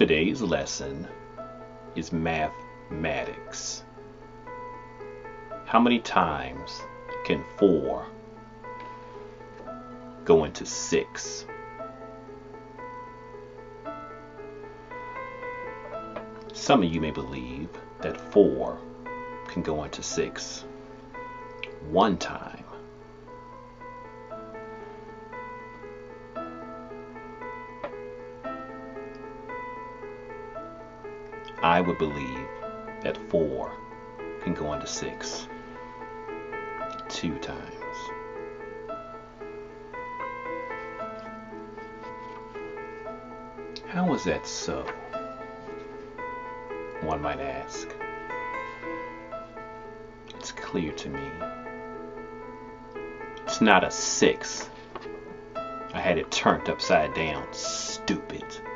Today's lesson is mathematics. How many times can 4 go into 6? Some of you may believe that 4 can go into 6 one time. I would believe that 4 can go into 6 2 times. How is that so? One might ask. It's clear to me. It's not a 6. I had it turned upside down, stupid.